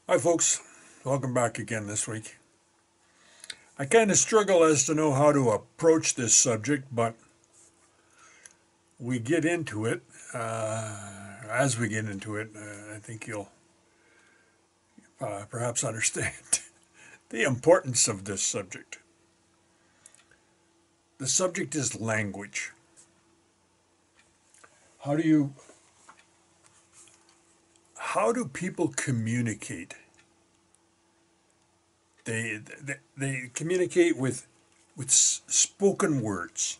Hi folks, welcome back again this week. I kind of struggle as to know how to approach this subject, but we get into it. As we get into it, I think you'll perhaps understand the importance of this subject. The subject is language. How do you, how do people communicate? They communicate with spoken words,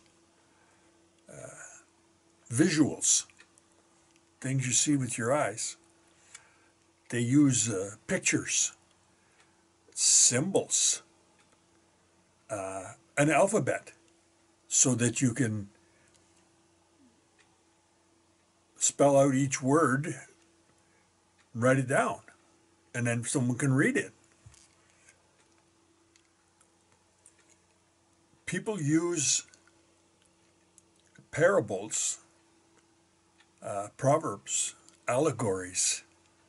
visuals, things you see with your eyes. They use pictures, symbols, an alphabet, so that you can spell out each word, write it down, and then someone can read it. People use parables, proverbs, allegories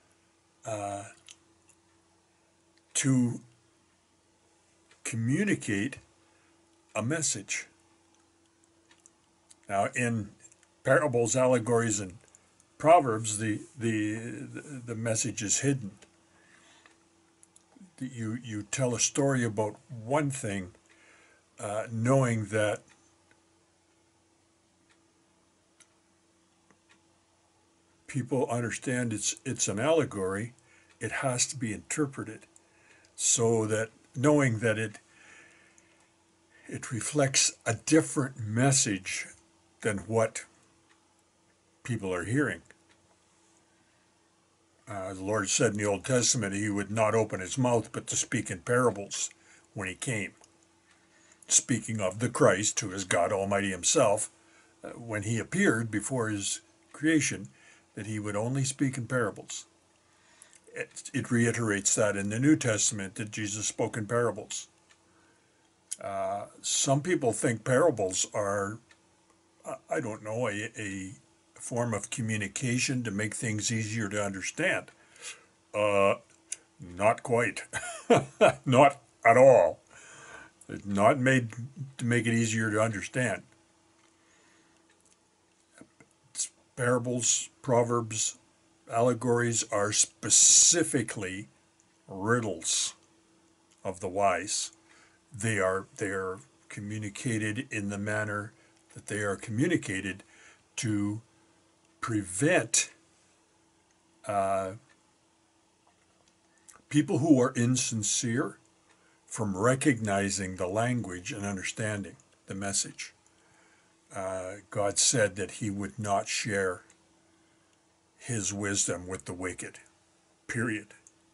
to communicate a message. Now, in parables, allegories, and proverbs, the message is hidden. You tell a story about one thing, knowing that people understand it's an allegory. It has to be interpreted, so that knowing that it reflects a different message than what people are hearing. The Lord said in the Old Testament he would not open his mouth but to speak in parables when he came. Speaking of the Christ, who is God Almighty himself, when he appeared before his creation, that he would only speak in parables. It reiterates that in the New Testament that Jesus spoke in parables. Some people think parables are, I don't know, a form of communication to make things easier to understand. Not quite. Not at all. It's not made to make it easier to understand. Parables, proverbs, allegories are specifically riddles of the wise. They are communicated in the manner that they are communicated to prevent people who are insincere from recognizing the language and understanding the message. God said that he would not share his wisdom with the wicked, period.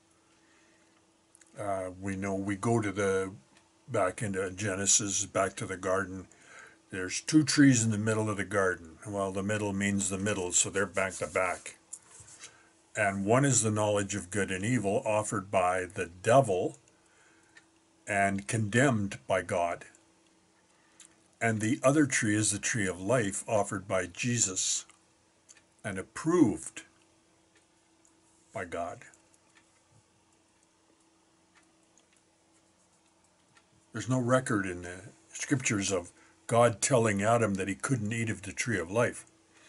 We know we go to back into Genesis, back to the garden. There's two trees in the middle of the garden. Well, the middle means the middle, so they're back to back. And one is the knowledge of good and evil offered by the devil and condemned by God. And the other tree is the tree of life offered by Jesus and approved by God. There's no record in the scriptures of God telling Adam that he couldn't eat of the tree of life.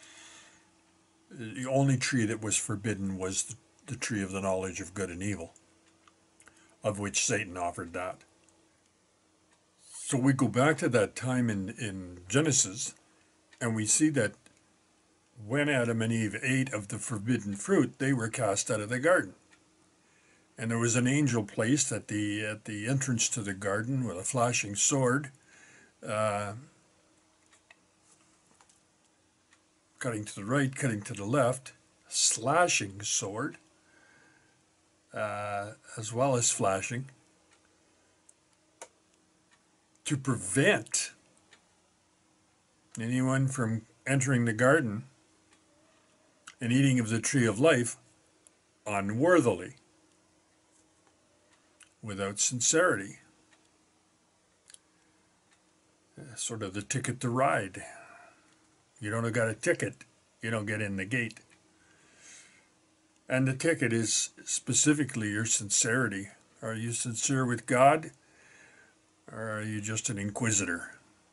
The only tree that was forbidden was the tree of the knowledge of good and evil, of which Satan offered that. So we go back to that time in Genesis, and we see that when Adam and Eve ate of the forbidden fruit, they were cast out of the garden. And there was an angel placed at the entrance to the garden with a flashing sword, cutting to the right, cutting to the left, slashing sword, as well as flashing, to prevent anyone from entering the garden and eating of the tree of life unworthily, without sincerity. Sort of the ticket to ride. You don't have got a ticket, you don't get in the gate. And the ticket is specifically your sincerity. Are you sincere with God, or are you just an inquisitor,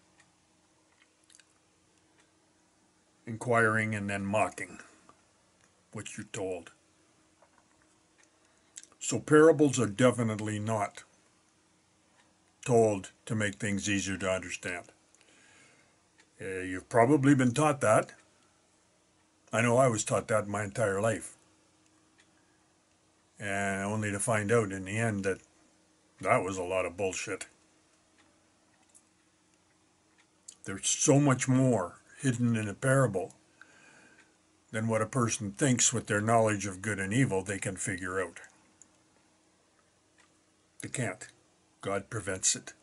inquiring and then mocking what you're told? So parables are definitely not told to make things easier to understand. You've probably been taught that. I know I was taught that my entire life. And only to find out in the end that that was a lot of bullshit. There's so much more hidden in a parable than what a person thinks with their knowledge of good and evil they can figure out. They can't. God prevents it.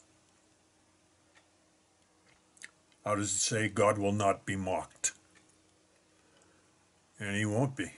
How does it say? God will not be mocked. And he won't be.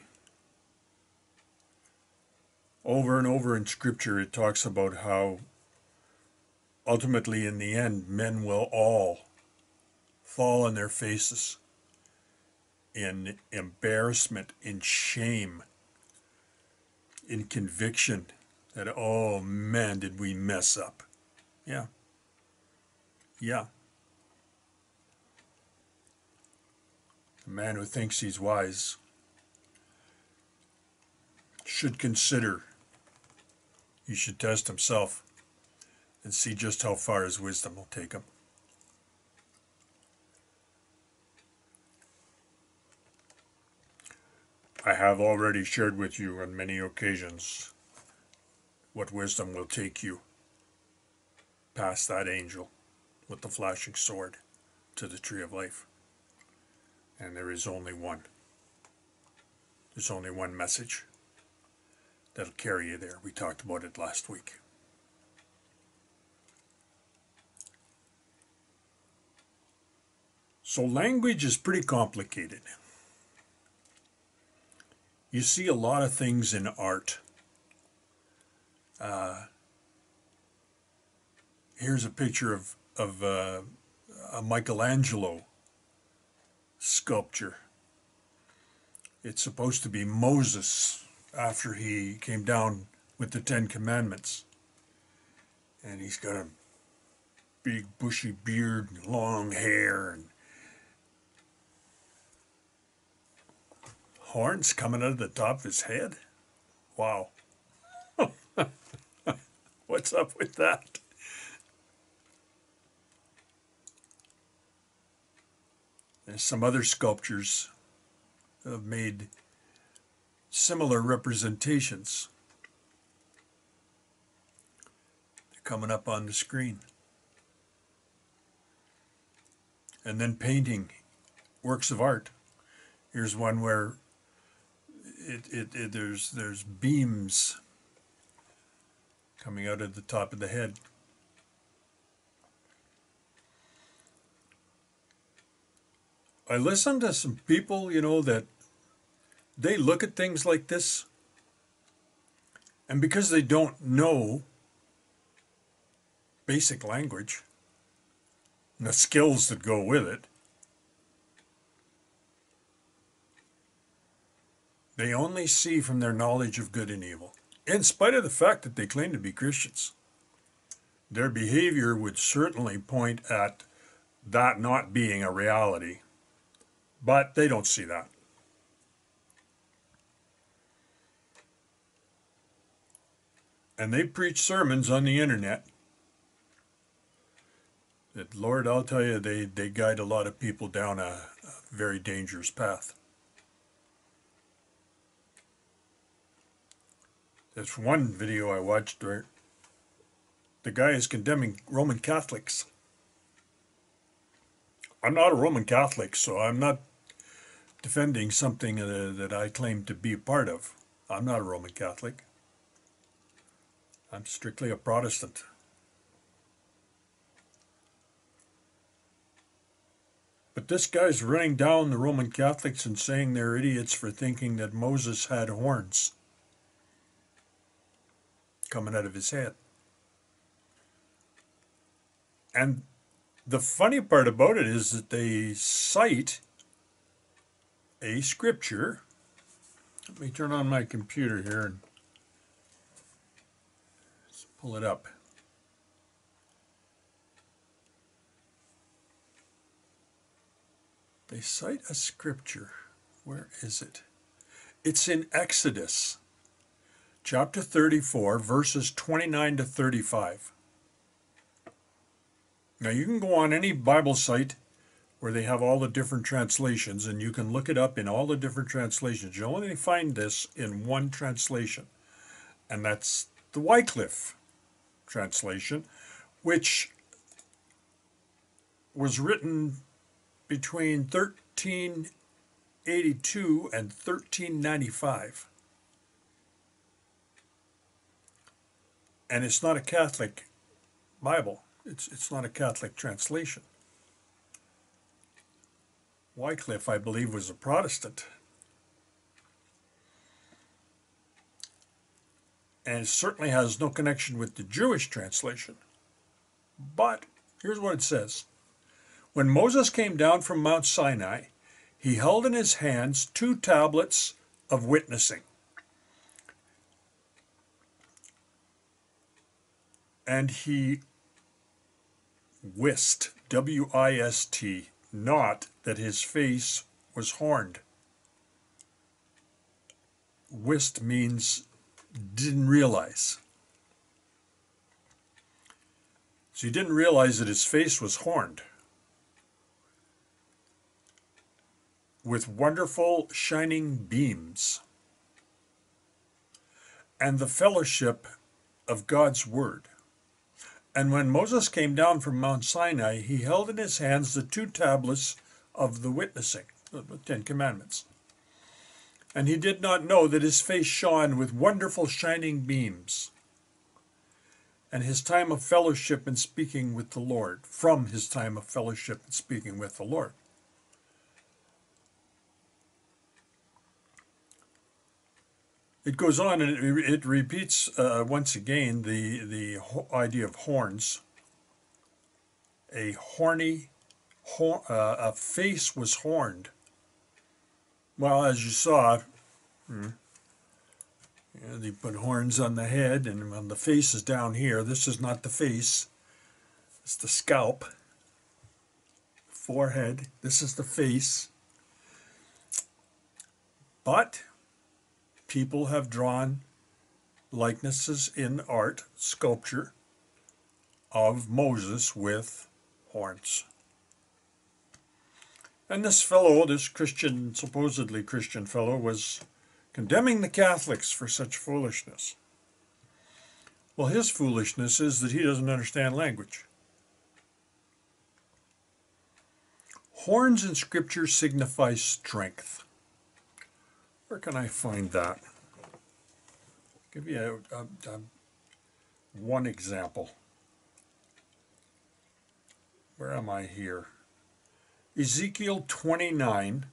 Over and over in Scripture it talks about how ultimately in the end men will all fall on their faces in embarrassment, in shame, in conviction that, oh man, did we mess up. Yeah. Yeah. The man who thinks he's wise should consider, he should test himself and see just how far his wisdom will take him. I have already shared with you on many occasions what wisdom will take you past that angel with the flashing sword to the tree of life. And there is only one. There's only one message that'll carry you there. We talked about it last week. So language is pretty complicated. You see a lot of things in art. Here's a picture of a Michelangelo sculpture. It's supposed to be Moses after he came down with the Ten Commandments. And he's got a big bushy beard and long hair and horns coming out of the top of his head. Wow. What's up with that? There's some other sculptures that have made similar representations. They're coming up on the screen. And then painting works of art. Here's one where there's beams coming out of the top of the head. I listen to some people, that they look at things like this, and because they don't know basic language and the skills that go with it, they only see from their knowledge of good and evil. In spite of the fact that they claim to be Christians, their behavior would certainly point at that not being a reality, but they don't see that. And they preach sermons on the internet that, Lord, I'll tell you, they guide a lot of people down a very dangerous path. There's one video I watched where the guy is condemning Roman Catholics. I'm not a Roman Catholic, so I'm not defending something that I claim to be a part of. I'm not a Roman Catholic. I'm strictly a Protestant. But this guy's running down the Roman Catholics and saying they're idiots for thinking that Moses had horns coming out of his head. And the funny part about it is that they cite a scripture. Let me turn on my computer here and pull it up. They cite a scripture. Where is it? It's in Exodus, chapter 34, verses 29 to 35. Now you can go on any Bible site where they have all the different translations, and you can look it up in all the different translations. You only find this in one translation, and that's the Wycliffe translation, which was written between 1382 and 1395. And it's not a Catholic Bible. It's not a Catholic translation. Wycliffe, I believe, was a Protestant. And it certainly has no connection with the Jewish translation. But here's what it says. When Moses came down from Mount Sinai, he held in his hands 2 tablets of witnessing. And he wist, W-I-S-T, not that his face was horned. Wist means didn't realize. So he didn't realize that his face was horned. With wonderful shining beams. And the fellowship of God's word. And when Moses came down from Mount Sinai, he held in his hands the 2 tablets of the witnessing, the 10 Commandments. And he did not know that his face shone with wonderful shining beams. And his time of fellowship and speaking with the Lord, from his time of fellowship and speaking with the Lord. It goes on and it repeats once again the idea of horns. A face was horned. Well, as you saw, they put horns on the head, and when the face is down here, this is not the face. It's the scalp, forehead. This is the face. But people have drawn likenesses in art, sculpture, of Moses with horns. And this fellow, this Christian, supposedly Christian fellow, was condemning the Catholics for such foolishness. Well, his foolishness is that he doesn't understand language. Horns in Scripture signify strength. Where can I find that? Give you one example. Where am I here? Ezekiel 29,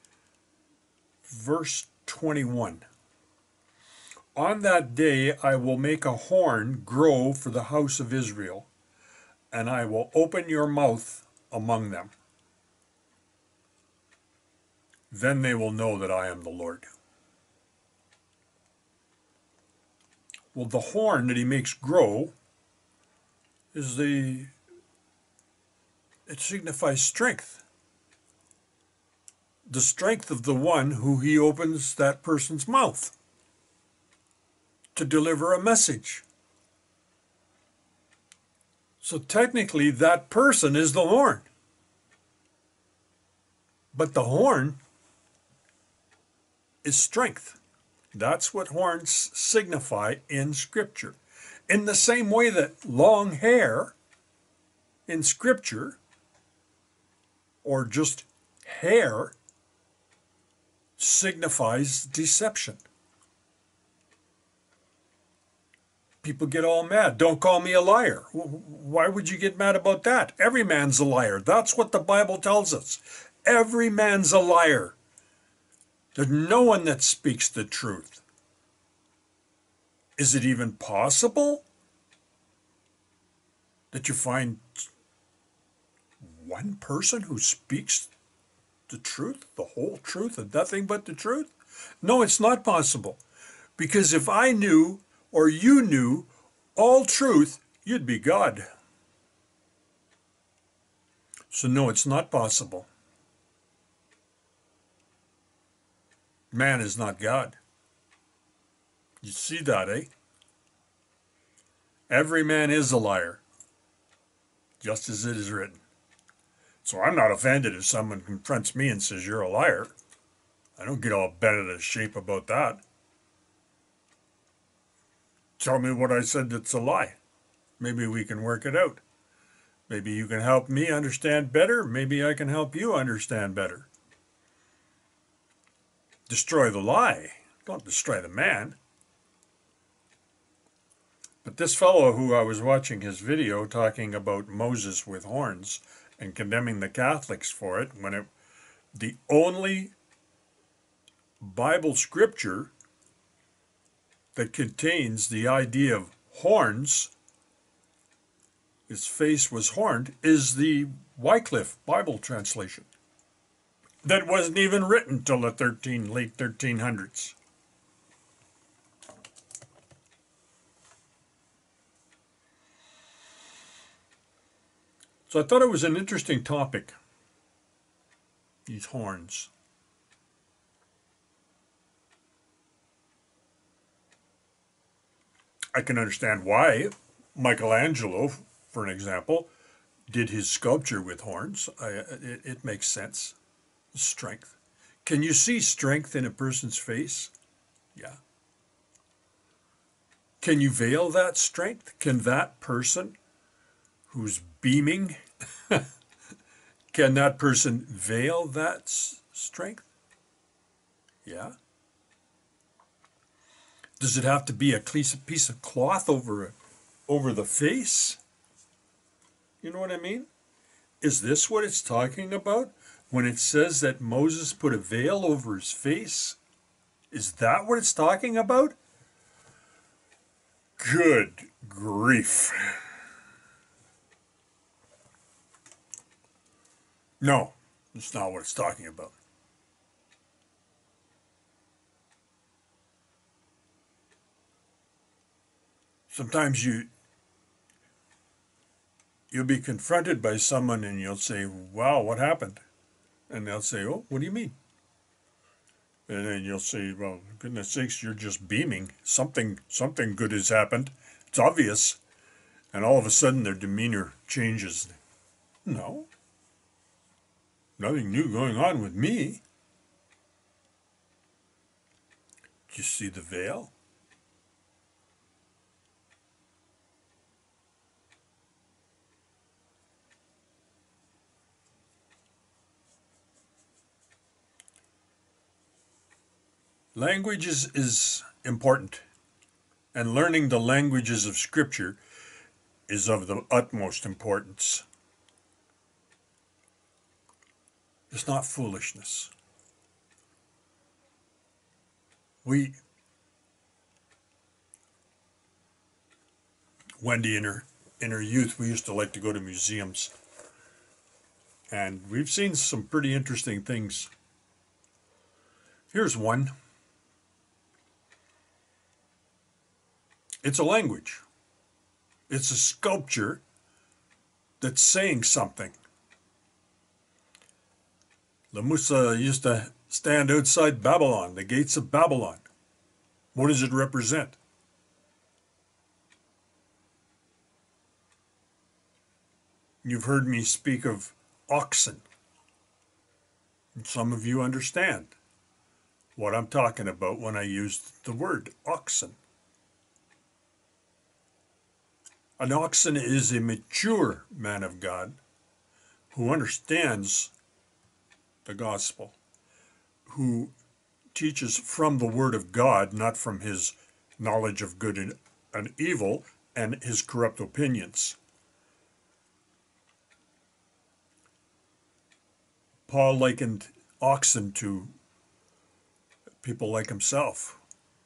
verse 21. On that day I will make a horn grow for the house of Israel, and I will open your mouth among them. Then they will know that I am the Lord. Well, the horn that he makes grow is it signifies strength. The strength of the one who he opens that person's mouth to deliver a message. So technically that person is the horn. But the horn is strength. That's what horns signify in Scripture. In the same way that long hair in Scripture, or just hair, signifies deception. People get all mad. Don't call me a liar. Why would you get mad about that? Every man's a liar. That's what the Bible tells us. Every man's a liar. There's no one that speaks the truth. Is it even possible that you find one person who speaks the truth, the whole truth, and nothing but the truth? No, it's not possible. Because if I knew or you knew all truth, you'd be God. So no, it's not possible. Man is not God. You see that, eh? Every man is a liar, just as it is written. So I'm not offended if someone confronts me and says, you're a liar. I don't get all bent out of shape about that. Tell me what I said that's a lie. Maybe we can work it out. Maybe you can help me understand better. Maybe I can help you understand better. Destroy the lie. Don't destroy the man. But this fellow who I was watching his video talking about Moses with horns and condemning the Catholics for it, when the only Bible scripture that contains the idea of horns, his face was horned, is the Wycliffe Bible translation. That wasn't even written till the late 1300s. So I thought it was an interesting topic, these horns. I can understand why Michelangelo, for an example, did his sculpture with horns. It makes sense. Strength. Can you see strength in a person's face? Yeah. Can you veil that strength? Can that person who's beaming, can that person veil that strength? Yeah. Does it have to be a piece of cloth over the face? You know what I mean? Is this what it's talking about when it says that Moses put a veil over his face? Is that what it's talking about? Good grief. No, that's not what it's talking about. Sometimes you'll be confronted by someone and you'll say, wow, what happened? And they'll say, oh, what do you mean? And then you'll say, well, goodness sakes, you're just beaming. Something good has happened. It's obvious. And all of a sudden their demeanor changes. No. Nothing new going on with me. Did you see the veil? Language is important, and learning the languages of Scripture is of the utmost importance. It's not foolishness. Wendy, in her youth, we used to like to go to museums, and we've seen some pretty interesting things. Here's one. It's a language. It's a sculpture that's saying something. The Musa used to stand outside Babylon, the gates of Babylon. What does it represent? You've heard me speak of oxen. And some of you understand what I'm talking about when I use the word oxen. An oxen is a mature man of God who understands the gospel, who teaches from the word of God, not from his knowledge of good and evil and his corrupt opinions. Paul likened oxen to people like himself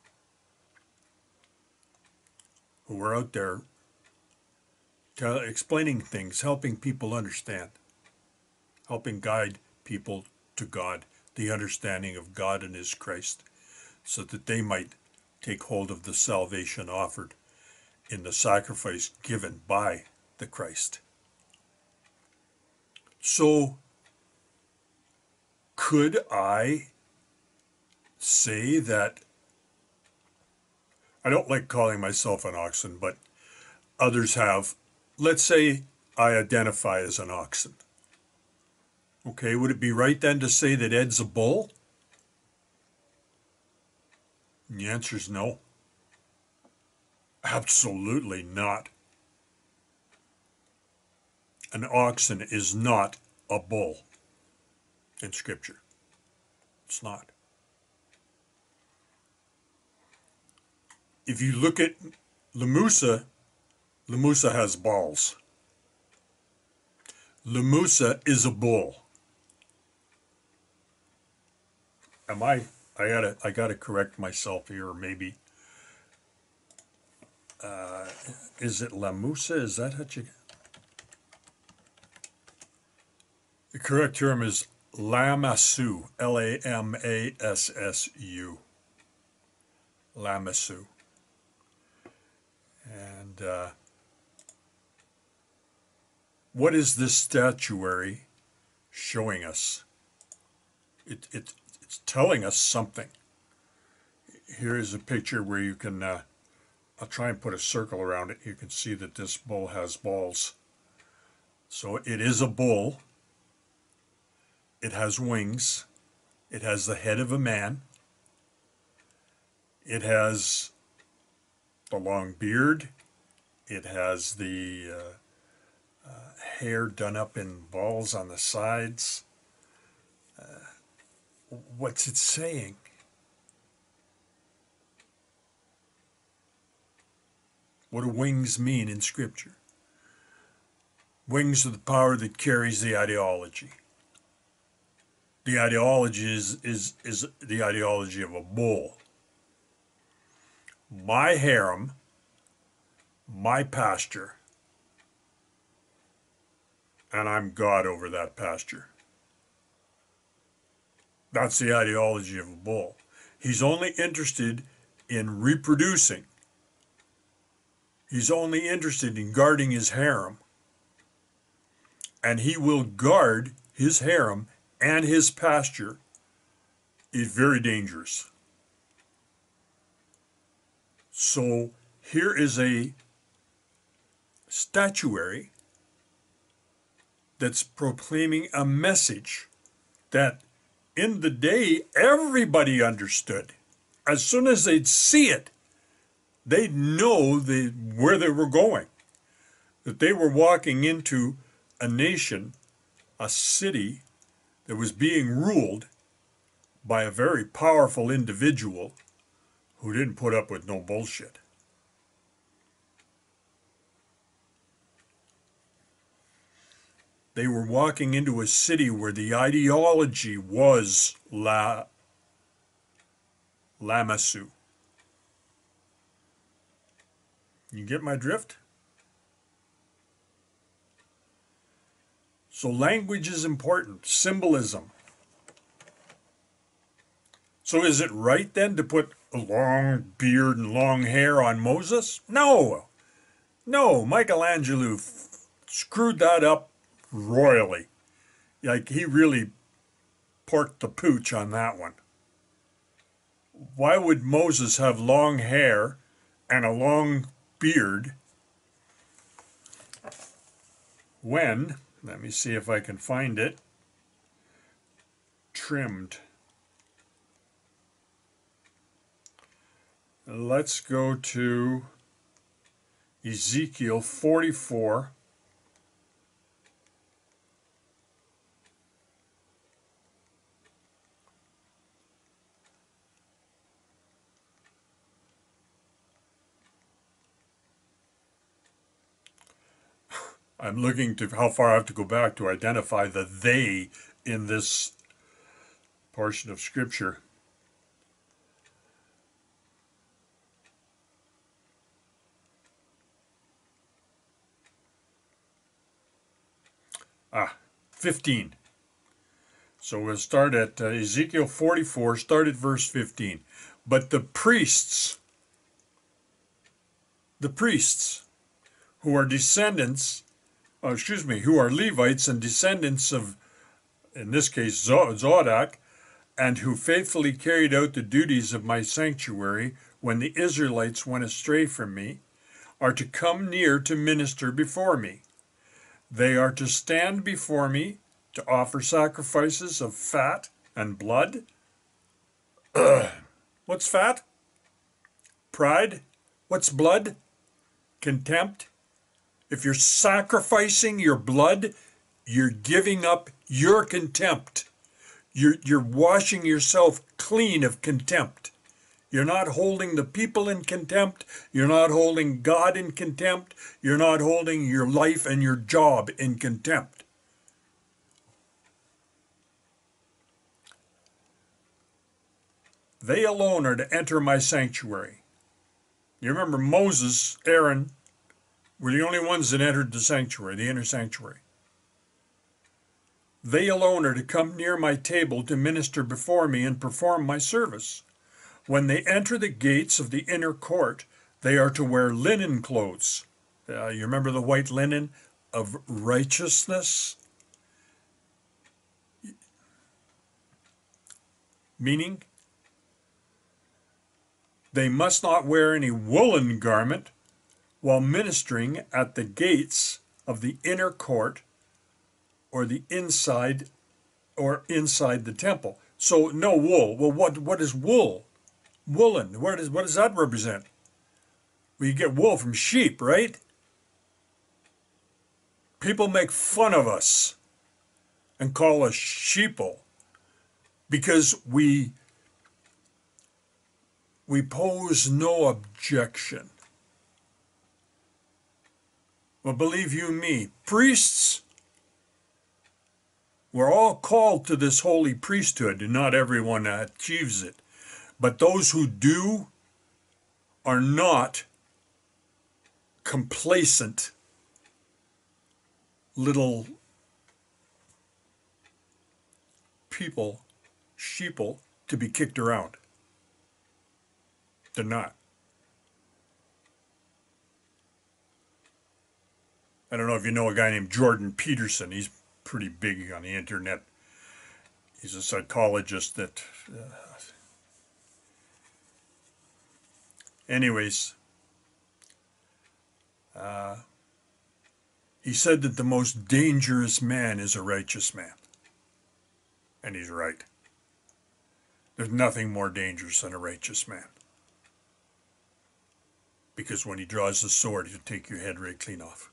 who were out there explaining things, helping people understand, helping guide people to God, the understanding of God and his Christ. so that they might take hold of the salvation offered in the sacrifice given by the Christ. So, could I say that I don't like calling myself an oxen, but others have? Let's say I identify as an oxen. Okay, would it be right then to say that Ed's a bull? And the answer is no. Absolutely not. An oxen is not a bull in Scripture. It's not. If you look at Lemusa, Lemusa has balls. Lemusa is a bull. I gotta correct myself here, or maybe is it Lamusa? Is that how you? The correct term is Lamassu. Lamassu. Lamassu. And what is this statuary showing us? It's telling us something. Here is a picture where you can, I'll try and put a circle around it. You can see that this bull has balls. So it is a bull. It has wings. It has the head of a man. It has the long beard. It has the hair done up in balls on the sides. What's it saying? What do wings mean in Scripture? Wings are the power that carries the ideology. The ideology is the ideology of a bull. My harem, my pasture, and I'm God over that pasture. That's the ideology of a bull. He's only interested in reproducing. He's only interested in guarding his harem. And he will guard his harem and his pasture. Is very dangerous. So here is a statuary that's proclaiming a message that in the day everybody understood. As soon as they'd see it, they'd know where they were going. That they were walking into a nation, a city that was being ruled by a very powerful individual who didn't put up with no bullshit. They were walking into a city where the ideology was Lamassu. You get my drift? So language is important, symbolism. So is it right then to put a long beard and long hair on Moses? No. No, Michelangelo screwed that up royally. Like, he really porked the pooch on that one. Why would Moses have long hair and a long beard when, let me see if I can find it, trimmed? Let's go to Ezekiel 44. I'm looking to how far I have to go back to identify the they in this portion of Scripture. Ah, 15. So we'll start at Ezekiel 44, start at verse 15. But the priests, who are descendants, who are Levites and descendants of, in this case, Zodok, and who faithfully carried out the duties of my sanctuary when the Israelites went astray from me, are to come near to minister before me. They are to stand before me to offer sacrifices of fat and blood. What's fat? Pride. What's blood? Contempt. If you're sacrificing your blood, you're giving up your contempt. You're washing yourself clean of contempt. You're not holding the people in contempt. You're not holding God in contempt. You're not holding your life and your job in contempt. They alone are to enter my sanctuary. You remember Moses, Aaron, were the only ones that entered the sanctuary, the inner sanctuary. They alone are to come near my table to minister before me and perform my service. When they enter the gates of the inner court, they are to wear linen clothes. You remember the white linen of righteousness? Meaning, they must not wear any woolen garment while ministering at the gates of the inner court or the inside the temple. So no wool. Well, what is wool? Woolen. What does that represent? Well, you get wool from sheep, right? People make fun of us and call us sheeple because we pose no objection. Well, believe you me, priests, we're all called to this holy priesthood, and not everyone achieves it. But those who do are not complacent little people, sheeple, to be kicked around. They're not. I don't know if you know a guy named Jordan Peterson. He's pretty big on the internet. He's a psychologist that... Anyways, he said that the most dangerous man is a righteous man. And he's right. There's nothing more dangerous than a righteous man. Because when he draws the sword, he'll take your head right clean off.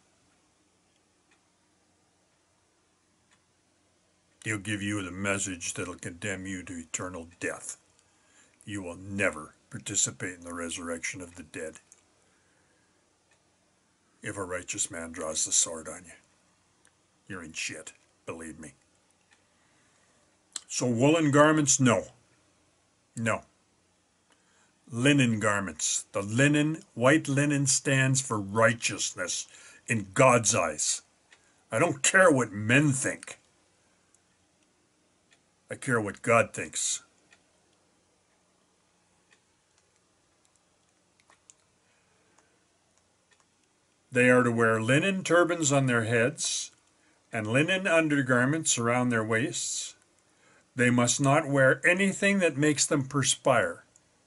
He'll give you the message that'll condemn you to eternal death. You will never participate in the resurrection of the dead if a righteous man draws the sword on you. You're in shit, believe me. So woolen garments, no. No. Linen garments. The linen, white linen stands for righteousness in God's eyes. I don't care what men think. I care what God thinks. They are to wear linen turbans on their heads and linen undergarments around their waists. They must not wear anything that makes them perspire.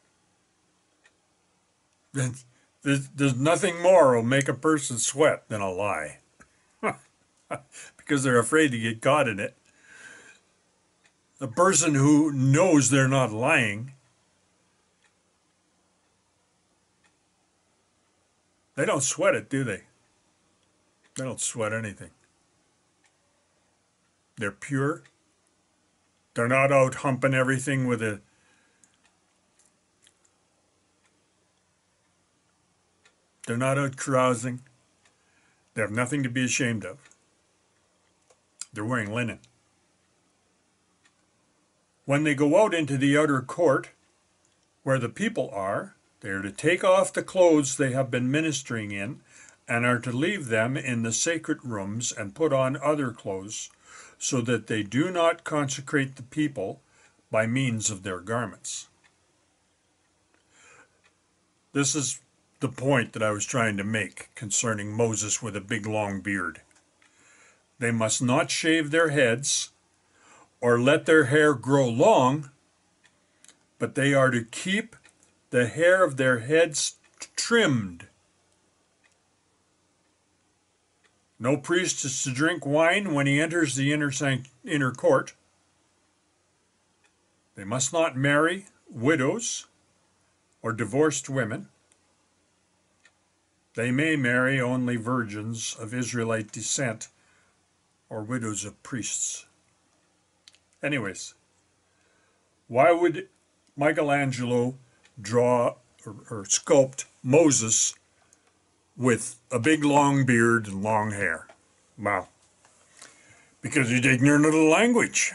There's nothing more will make a person sweat than a lie. Because they're afraid to get caught in it. The person who knows they're not lying, they don't sweat it, do they? They don't sweat anything. They're pure. They're not out humping everything with a... They're not out carousing. They have nothing to be ashamed of. They're wearing linen. When they go out into the outer court, where the people are, they are to take off the clothes they have been ministering in, and are to leave them in the sacred rooms and put on other clothes. so that they do not consecrate the people by means of their garments. This is the point that I was trying to make concerning Moses with a big long beard. They must not shave their heads or let their hair grow long, but they are to keep the hair of their heads trimmed. No priest is to drink wine when he enters the inner court. They must not marry widows or divorced women. They may marry only virgins of Israelite descent or widows of priests. Anyways, why would Michelangelo draw or sculpt Moses with a big long beard and long hair? Well, because he's ignorant of the language.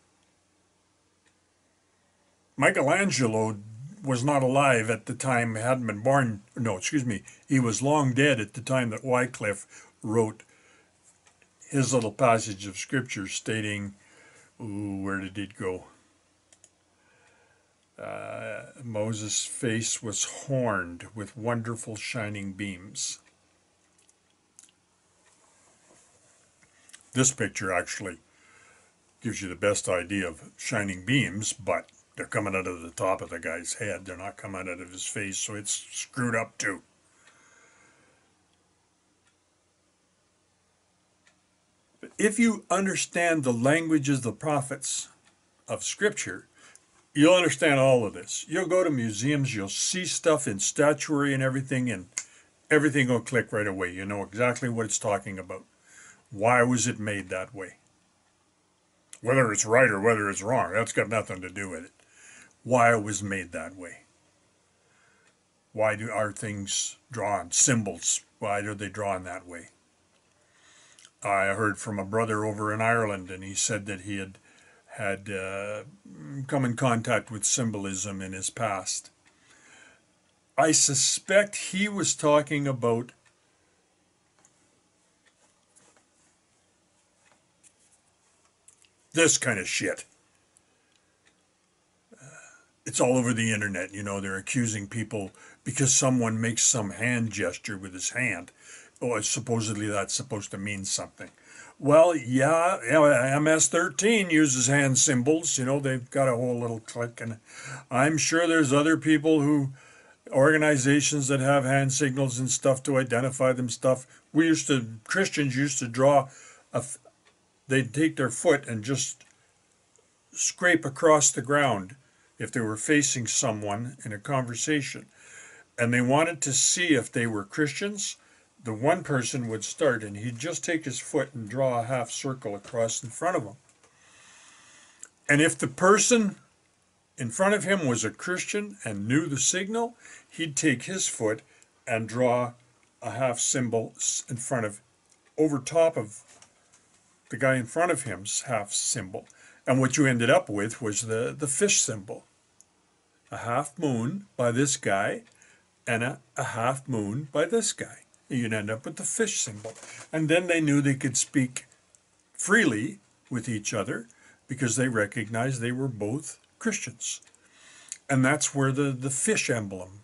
Michelangelo was not alive at the time, hadn't been born, no, excuse me, he was long dead at the time that Wycliffe wrote his little passage of scripture stating, where did it go? Moses' face was horned with wonderful shining beams. This picture actually gives you the best idea of shining beams, but they're coming out of the top of the guy's head. They're not coming out of his face, so it's screwed up too. But if you understand the languages of the prophets of Scripture, you'll understand all of this. You'll go to museums, you'll see stuff in statuary and everything will click right away. You know exactly what it's talking about. Why was it made that way? Whether it's right or whether it's wrong, that's got nothing to do with it. Why it was made that way. Why are things drawn? Symbols, why are they drawn that way? I heard from a brother over in Ireland, and he said that he had come in contact with symbolism in his past. I suspect he was talking about this kind of shit. It's all over the internet, you know, they're accusing people because someone makes some hand gesture with his hand. Oh, supposedly that's supposed to mean something. Well, yeah, MS-13 uses hand symbols. You know, they've got a whole little click, and I'm sure there's other people organizations that have hand signals and stuff to identify them stuff. Christians used to draw, they'd take their foot and just scrape across the ground if they were facing someone in a conversation. And they wanted to see if they were Christians. The one person would start, and he'd just take his foot and draw a half circle across in front of him. And if the person in front of him was a Christian and knew the signal, he'd take his foot and draw a half symbol in front of, over top of the guy in front of him's half symbol. And what you ended up with was the fish symbol. A half moon by this guy and a half moon by this guy. You'd end up with the fish symbol. And then they knew they could speak freely with each other because they recognized they were both Christians. And that's where the fish emblem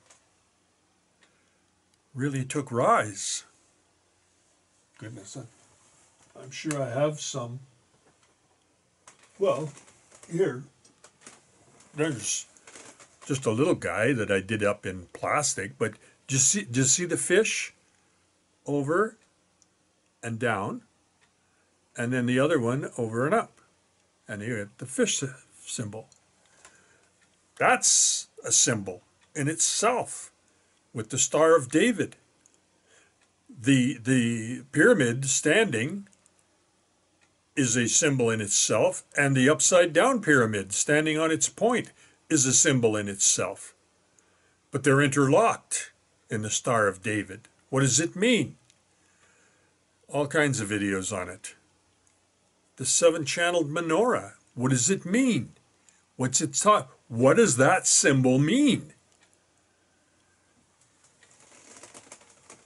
really took rise. Goodness, I'm sure I have some. Well, here, there's just a little guy that I did up in plastic, but just see the fish? Over and down, and then the other one over and up. And you get the fish symbol. That's a symbol in itself with the Star of David. The pyramid standing is a symbol in itself, and the upside down pyramid standing on its point is a symbol in itself. But they're interlocked in the Star of David. What does it mean? All kinds of videos on it. The 7-channeled menorah. What does it mean? What's it taught? What does that symbol mean?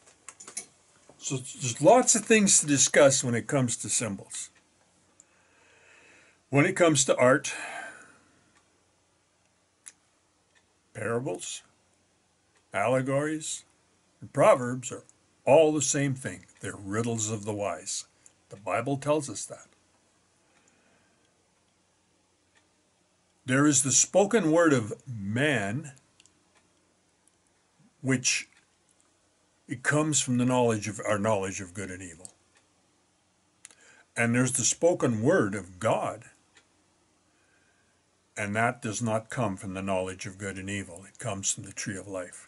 So there's lots of things to discuss when it comes to symbols. When it comes to art, parables, allegories, and proverbs are all the same thing. They're riddles of the wise. The Bible tells us that. There is the spoken word of man, which it comes from the knowledge of our knowledge of good and evil. And there's the spoken word of God, and that does not come from the knowledge of good and evil. It comes from the tree of life.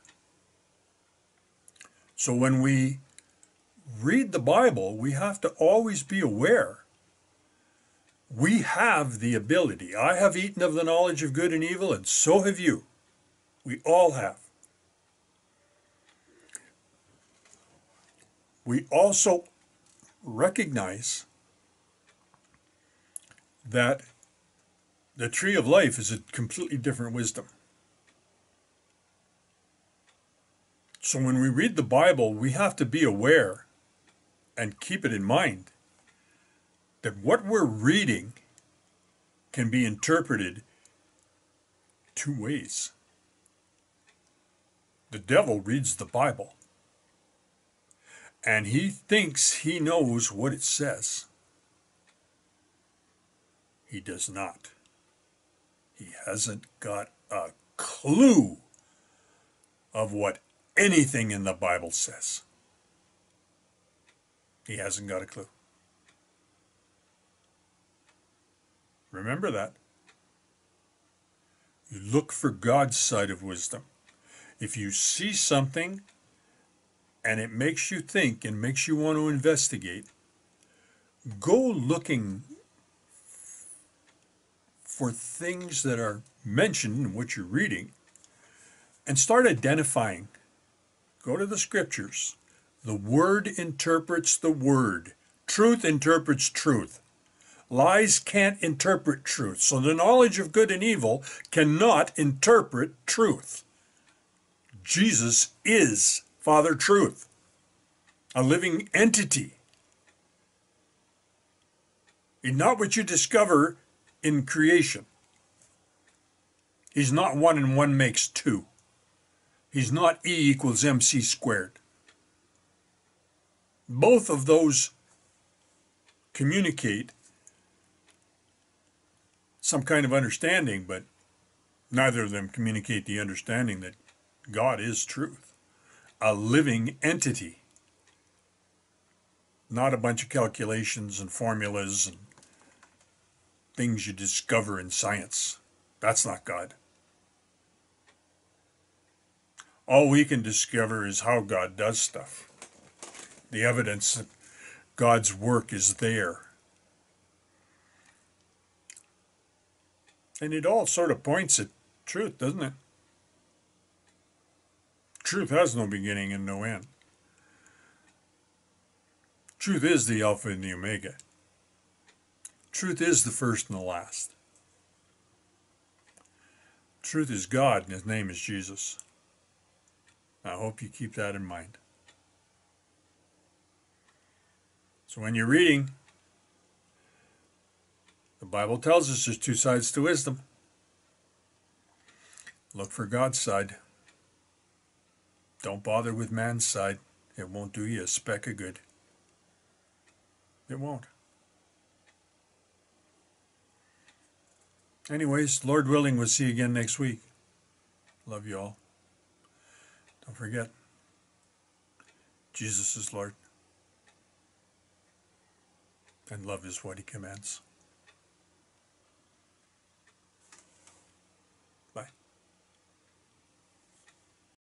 So when we read the Bible, we have to always be aware. We have the ability. I have eaten of the knowledge of good and evil, and so have you. We all have. We also recognize that the tree of life is a completely different wisdom. So when we read the Bible, we have to be aware and keep it in mind that what we're reading can be interpreted two ways. The devil reads the Bible, and he thinks he knows what it says. He does not. He hasn't got a clue of what anything in the Bible says. He hasn't got a clue. Remember that. You look for God's side of wisdom. If you see something and it makes you think and makes you want to investigate, go looking for things that are mentioned in what you're reading and start identifying. Go to the scriptures. The word interprets the word. Truth interprets truth. Lies can't interpret truth. So the knowledge of good and evil cannot interpret truth. Jesus is Father Truth, a living entity. He's not what you discover in creation. He's not 1 and 1 makes 2. He's not E equals MC squared. Both of those communicate some kind of understanding, but neither of them communicate the understanding that God is truth, a living entity, not a bunch of calculations and formulas and things you discover in science. That's not God. All we can discover is how God does stuff. The evidence that God's work is there. And it all sort of points at truth, doesn't it? Truth has no beginning and no end. Truth is the Alpha and the Omega. Truth is the first and the last. Truth is God, and his name is Jesus. I hope you keep that in mind. So when you're reading, the Bible tells us there's two sides to wisdom. Look for God's side. Don't bother with man's side. It won't do you a speck of good. It won't. Anyways, Lord willing, we'll see you again next week. Love you all. Don't forget, Jesus is Lord, and love is what he commands.